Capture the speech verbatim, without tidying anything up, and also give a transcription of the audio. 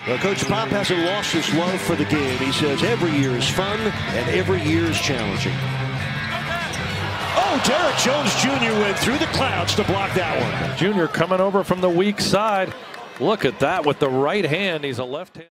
Well, Coach Pop hasn't lost his love for the game. He says every year is fun and every year is challenging. Oh, Derrick Jones Junior went through the clouds to block that one. Junior coming over from the weak side. Look at that with the right hand. He's a left hand.